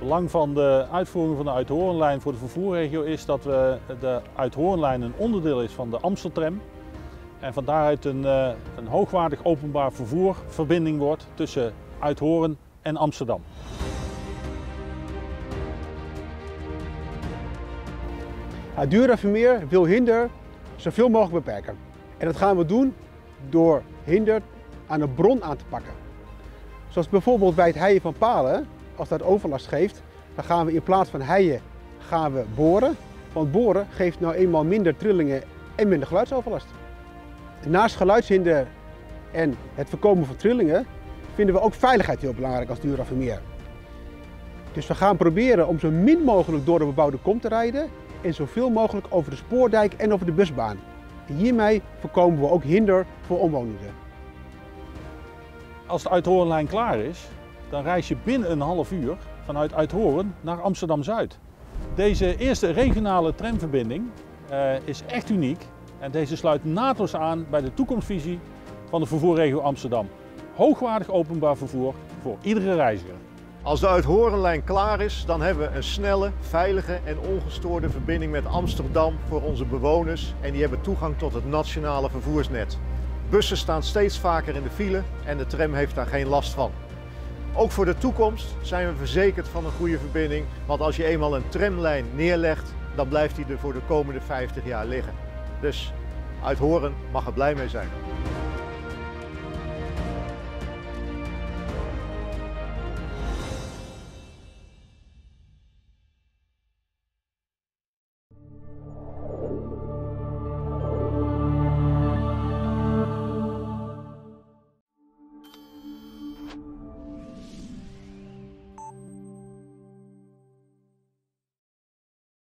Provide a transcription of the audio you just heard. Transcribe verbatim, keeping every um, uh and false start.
belang van de uitvoering van de Uithoornlijn voor de vervoerregio is dat we de Uithoornlijn een onderdeel is van de Amsteltram. En van daaruit een, een hoogwaardig openbaar vervoerverbinding wordt tussen Uithoorn en Amsterdam. Het Dura-Vermeer wil hinder zoveel mogelijk beperken. En dat gaan we doen door hinder aan de bron aan te pakken. Zoals bijvoorbeeld bij het heien van palen, als dat overlast geeft, dan gaan we in plaats van heien gaan we boren. Want boren geeft nou eenmaal minder trillingen en minder geluidsoverlast. Naast geluidshinder en het voorkomen van trillingen vinden we ook veiligheid heel belangrijk als Dura-Vermeer. Dus we gaan proberen om zo min mogelijk door de bebouwde kom te rijden en zoveel mogelijk over de spoordijk en over de busbaan. En hiermee voorkomen we ook hinder voor omwonenden. Als de Uithoornlijn klaar is, dan reis je binnen een half uur vanuit Uithoorn naar Amsterdam-Zuid. Deze eerste regionale tramverbinding uh, is echt uniek en deze sluit naadloos aan bij de toekomstvisie van de vervoerregio Amsterdam. Hoogwaardig openbaar vervoer voor iedere reiziger. Als de Uithoornlijn klaar is, dan hebben we een snelle, veilige en ongestoorde verbinding met Amsterdam voor onze bewoners en die hebben toegang tot het nationale vervoersnet. Bussen staan steeds vaker in de file en de tram heeft daar geen last van. Ook voor de toekomst zijn we verzekerd van een goede verbinding, want als je eenmaal een tramlijn neerlegt, dan blijft die er voor de komende vijftig jaar liggen. Dus Uithoorn mag er blij mee zijn.